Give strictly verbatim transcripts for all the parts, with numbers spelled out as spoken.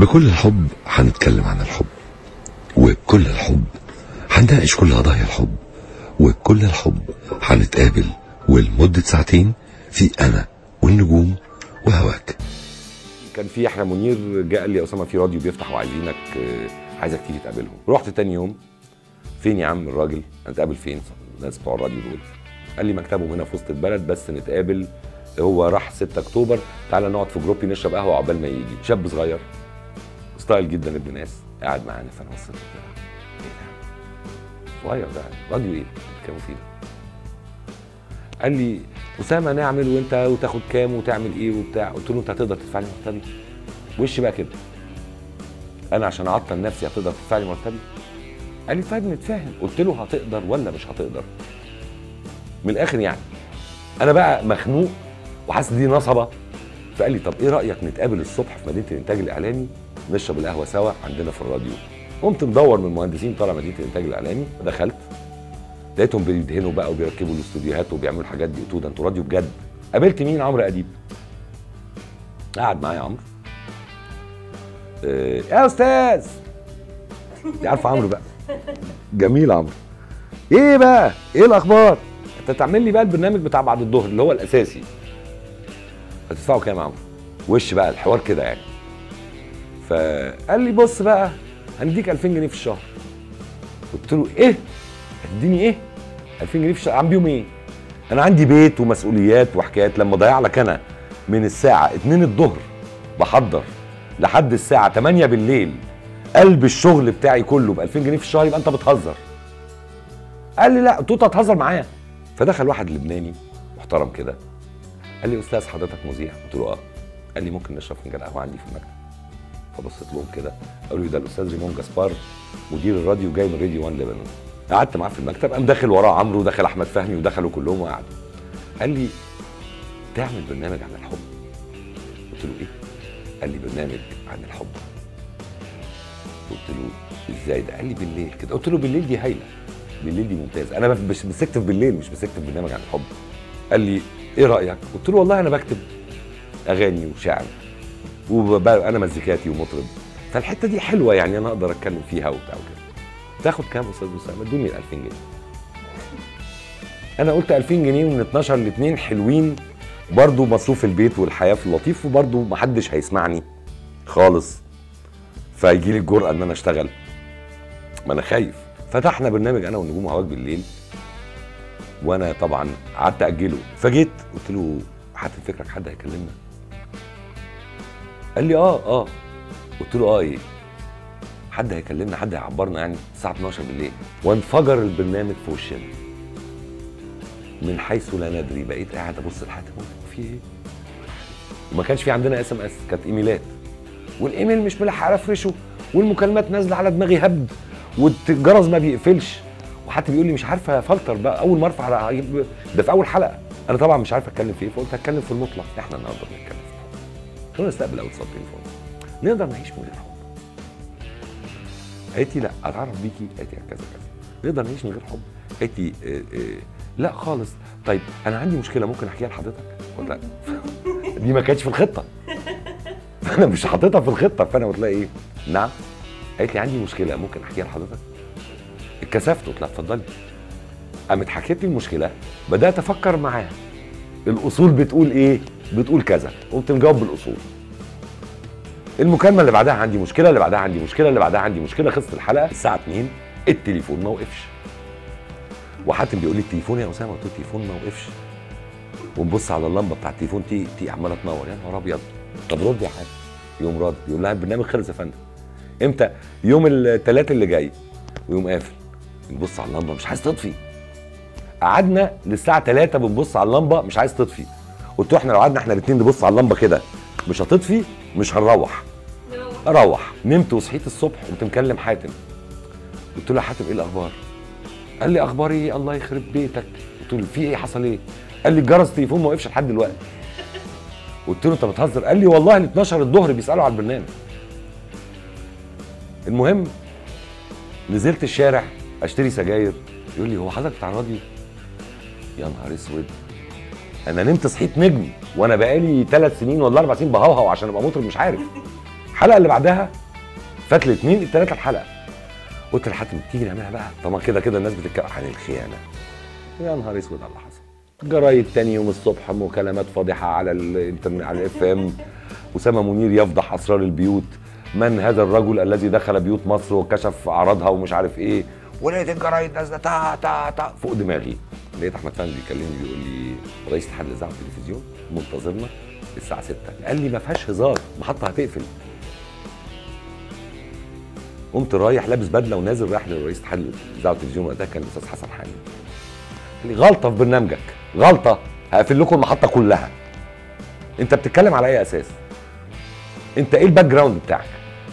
بكل الحب هنتكلم عن الحب، وبكل الحب هنناقش كل قضايا الحب، وبكل الحب هنتقابل ولمدة ساعتين في أنا والنجوم وهواك. كان في احنا منير جاء قال لي يا اسامه في راديو بيفتح وعايزينك، عايزك تيجي تقابلهم. رحت تاني يوم، فين يا عم الراجل؟ هنتقابل فين؟ الناس بتوع الراديو دول. قال لي مكتبهم هنا في وسط البلد بس نتقابل، هو راح ستة اكتوبر، تعالى نقعد في جروبي نشرب قهوه عقبال ما يجي. شاب صغير ستايل جدا ابن ناس قاعد معانا، فانا بصيت له ايه ده؟ صغير ده راديو ايه؟ بيتكلموا فيه ده. قال لي اسامه نعمل وانت وتاخد كام وتعمل ايه وبتاع. قلت له انت هتقدر تدفع لي مرتبي؟ وش بقى كده؟ انا عشان اعطل نفسي هتقدر تدفع لي مرتبي؟ قال لي طيب نتفاهم. قلت له هتقدر ولا مش هتقدر؟ من الاخر يعني انا بقى مخنوق وحاسس دي نصبه. فقال لي طب ايه رايك نتقابل الصبح في مدينه الانتاج الاعلامي نشرب القهوه سوا عندنا في الراديو. قمت مدور من المهندسين طالع مدينه الانتاج الاعلامي، دخلت لقيتهم بيدهنوا بقى وبيركبوا الاستوديوهات وبيعملوا الحاجات دي. قلت له ده انتوا راديو بجد. قابلت مين؟ عمرو اديب. قعد معايا عمرو، إيه يا استاذ، انت عارف عمرو بقى جميل. عمرو ايه بقى؟ ايه الاخبار؟ انت تعمل لي بقى البرنامج بتاع بعد الظهر اللي هو الاساسي، هتدفعه كام يا عمرو؟ وش بقى الحوار كده يعني. فقال لي بص بقى هنديك ألفين جنيه في الشهر. قلت له ايه؟ هتديني ايه؟ ألفين جنيه في الشهر؟ اعمل بيهم ايه؟ انا عندي بيت ومسؤوليات وحكايات. لما اضيع لك انا من الساعه اتنين الظهر بحضر لحد الساعه تمانية بالليل قلب الشغل بتاعي كله ب ألفين جنيه في الشهر، يبقى انت بتهزر. قال لي لا. قلت له انت هتهزر معايا؟ فدخل واحد لبناني محترم كده قال لي استاذ حضرتك مذيع؟ قلت له اه. قال لي ممكن نشرب فنجان قهوه عندي في المكتب؟ فبصيت لهم كده قالوا لي ده الاستاذ ريمون جاسبار مدير الراديو جاي من راديو واحد لبنان. قعدت معاه في المكتب، قام داخل وراه عمرو ودخل احمد فهمي ودخلوا كلهم وقعدوا. قال لي تعمل برنامج عن الحب. قلت له ايه؟ قال لي برنامج عن الحب. قلت له ازاي ده؟ قال لي بالليل كده. قلت له بالليل دي هايله، بالليل دي ممتازه، انا مش بستكتب بالليل، مش بستكتب برنامج عن الحب. قال لي ايه رايك؟ قلت له والله انا بكتب اغاني وشعر وانا مزيكاتي ومطرب، فالحته دي حلوه يعني انا اقدر اتكلم فيها وبتاع وكده. تاخد كام استاذ اسامه؟ ادوني ال ألفين جنيه. انا قلت ألفين جنيه ومن اتناشر ل اتنين حلوين برضه، مصروف البيت والحياه في اللطيف، وبرضه محدش هيسمعني خالص فيجي لي الجرأه ان انا اشتغل، ما انا خايف. فتحنا برنامج انا والنجوم وهواك بالليل، وانا طبعا قعدت اجله. فجيت قلت له حاتم فكرك حد هيكلمنا؟ قال لي اه اه. قلت له اه ايه؟ حد هيكلمنا، حد هيعبرنا يعني الساعه اتناشر بالليل. وانفجر البرنامج في وشنا من حيث لا ندري. بقيت قاعد ابص لحاتم في ايه؟ وما كانش في عندنا اس ام اس، كانت ايميلات، والايميل مش ملحق افرشه، والمكالمات نازله على دماغي هبد، والجرس ما بيقفلش، وحتى بيقول لي مش عارفه افلتر بقى اول ما ارفع ده في اول حلقه. انا طبعا مش عارف اتكلم في ايه، فقلت هتكلم في المطلق. احنا النهارده بنتكلم في الحب، نستقبل اول صوت تليفون. نقدر نعيش من غير حب؟ قالت لي لا. اتعرف بيكي؟ قالت لي كذا كذا. نقدر نعيش من غير حب؟ قالت لي اه اه لا خالص. طيب انا عندي مشكله ممكن احكيها لحضرتك؟ قلت لا دي ما كانتش في الخطه، فانا مش حاططها في الخطه. فانا قلت لها ايه؟ نعم. قالت لي عندي مشكله ممكن احكيها لحضرتك؟ اتكسفت. قلت لها اتفضلي. قامت حكيت لي المشكله، بدات افكر معاها الاصول بتقول ايه؟ بتقول كذا. قمت مجاوب بالاصول. المكالمه اللي بعدها عندي مشكله، اللي بعدها عندي مشكله، اللي بعدها عندي مشكله. خلصت الحلقه الساعه اتنين، التليفون ما وقفش. وحاتم بيقول لي التليفون يا اسامه؟ قلت له التليفون ما وقفش. ونبص على اللمبه بتاع التليفون تي تي عماله تنور. يا نهار ابيض، طب رد يا حاتم. يوم رد يقول لها البرنامج خلص يا فندم. امتى؟ يوم الثلاث اللي جاي. ويوم قافل. نبص على اللمبه مش عايز تطفي. قعدنا للساعه تلاتة بنبص على اللمبه مش عايز تطفي. قلت له احنا لو قعدنا احنا الاثنين نبص على اللمبه كده مش هتطفي، مش هنروح. اروح. نمت وصحيت الصبح قمت مكلم حاتم. قلت له يا حاتم ايه الاخبار؟ قال لي اخباري ايه؟ الله يخرب بيتك. قلت له في ايه؟ حصل ايه؟ قال لي الجرس التليفون ما وقفش لحد دلوقتي. قلت له انت بتهزر؟ قال لي والله ال اتناشر الظهر بيسالوا على البرنامج. المهم نزلت الشارع اشتري سجاير، يقول لي هو حضرتك بتاع الراديو؟ يا نهار اسود، انا نمت صحيت نجم وانا بقالي ثلاث سنين ولا اربع سنين بهوهو عشان ابقى مطرب مش عارف. الحلقه اللي بعدها فات الاثنين الثلاثه الحلقه. قلت لحاتم تيجي نعملها بقى، طبعا كده كده الناس بتتكلم عن الخيانه. يا نهار اسود على اللي حصل. جرايد تاني يوم الصبح مكالمات فاضحه على الانترنت على الاف ام. اسامه منير يفضح اسرار البيوت، من هذا الرجل الذي دخل بيوت مصر وكشف اعراضها ومش عارف ايه، ولقيت الجرايد نازله تا تا تا فوق دماغي. لقيت احمد فهمي بيكلمني بيقول لي رئيس اتحاد الاذاعه والتلفزيون منتظرنا الساعه ستة. قال لي ما فيهاش هزار، المحطه هتقفل. قمت رايح لابس بدله ونازل رايح لرئيس اتحاد الاذاعه والتلفزيون، وقتها كان الاستاذ حسن حامد. قال لي غلطه في برنامجك، غلطه، هقفل لكم المحطه كلها. انت بتتكلم على اي اساس؟ انت ايه الباك جراوند بتاعك؟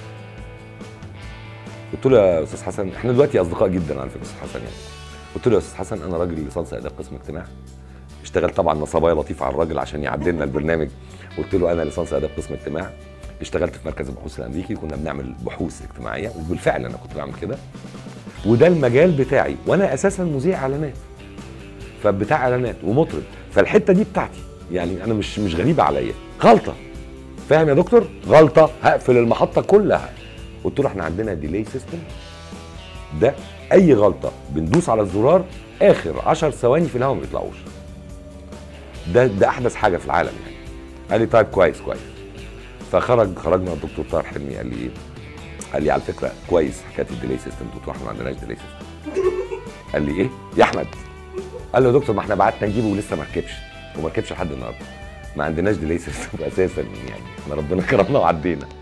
قلت له يا استاذ حسن، احنا دلوقتي اصدقاء جدا على فكره استاذ حسن يعني. قلت له يا استاذ حسن انا راجل ليسانس اداب قسم اجتماع، اشتغل طبعا نصبايا لطيف على الراجل عشان يعدل لنا البرنامج. قلت له انا ليسانس اداب قسم اجتماع، اشتغلت في مركز البحوث الامريكي، كنا بنعمل بحوث اجتماعيه، وبالفعل انا كنت بعمل كده، وده المجال بتاعي، وانا اساسا مذيع اعلانات، فبتاع اعلانات ومطرب، فالحته دي بتاعتي يعني، انا مش مش غريبه عليا. غلطه، فاهم يا دكتور؟ غلطه، هقفل المحطه كلها. قلت له احنا عندنا ديلي سيستم، ده اي غلطه بندوس على الزرار اخر عشر ثواني في الهواء ما بيطلعوش. ده ده احدث حاجه في العالم يعني. قال لي طيب كويس كويس. فخرج خرجنا الدكتور طاهر حلمي قال لي ايه؟ قال لي على فكره كويس حكايه الديلي سيستم. قلت له احنا ما عندناش ديلي سيستم. قال لي ايه؟ يا احمد. قال له يا دكتور ما احنا بعتنا نجيبه ولسه ما ركبش، وما ركبش لحد النهارده. ما عندناش ديلي سيستم اساسا يعني، احنا ربنا كرمنا وعدينا.